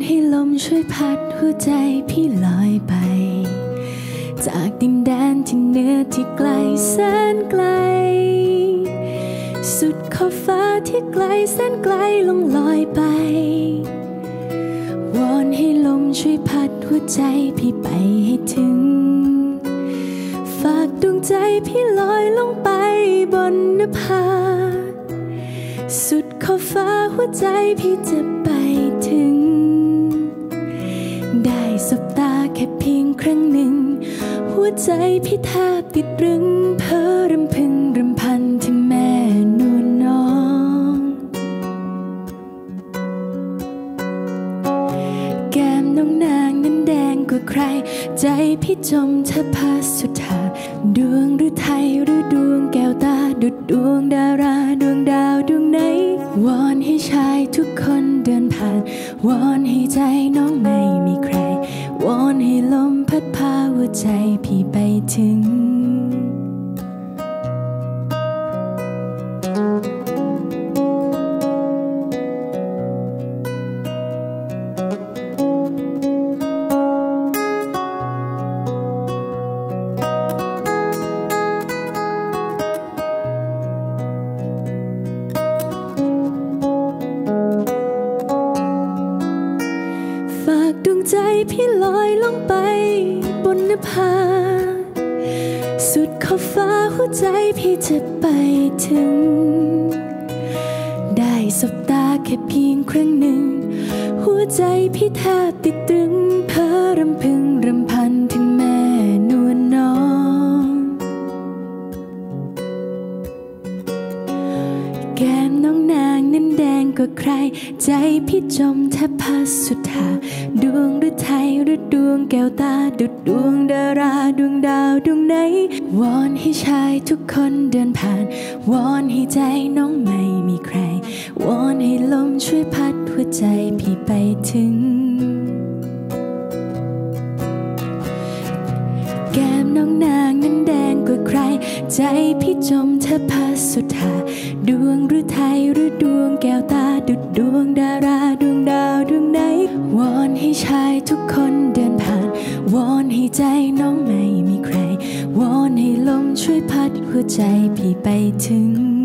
ให้ลมช่วยพัดหัวใจพี่ลอยไปจากดินแดนที่เหนือที่ไกลแสนไกลสุดขอบฟ้าที่ไกลแสนไกลลงลอยไปวอนให้ลมช่วยพัดหัวใจพี่ไปให้ถึงฝากดวงใจพี่ลอยลงไปบนนภาสุดขอบฟ้าหัวใจพี่จะไปถึงได้สบตาแค่เพียงครั้งหนึ่งหัวใจพี่แทบติดตรึงเพ้อรำพึงรำพันถึงแม่นวลน้องแก้มน้องนางนั้นแดงกว่าใครใจพี่จมแทบพัสสุธาดวงหรือไทยหรือดวงแก้วตาดุจดวงดาราดวงดาวดวงไหนวอนให้ชายทุกคนเดินผ่านวอนให้ใจน้องไม่มีใครวอนให้ลมพัดพาหัวใจพี่ไปถึงฝากดวงใจพี่ลอยลงไปบนนภาสุดขอบฟ้าหัวใจพี่จะไปถึงได้สบตาแค่เพียงครั้งหนึ่งหัวใจพี่แทบติดตรึงเพ้อรำพึงรำพันถึงแม่นวลน้องแก้มน้องนางนั้นแดงกว่าใครใจพี่จมแทบพัสสุธาดวงหรือไทยหรือดวงแก้วตาดุจดวงดาราดวงดาวดวงไหนวอนให้ชายทุกคนเดินผ่านวอนให้ใจน้องไม่มีใครวอนให้ลมช่วยพัดหัวใจพี่ไปถึงแก้มน้องนางนั้นแดงกว่าใครใจพี่จมแทบพัสสุธาดวงหรือไทยหรือดวงแก้วตาดุจดวงดาราดวงดาวดวงไหนวอนให้ชายทุกคนเดินผ่านวอนให้ใจน้องไม่มีใครวอนให้ลมช่วยพัดหัวใจพี่ไปถึง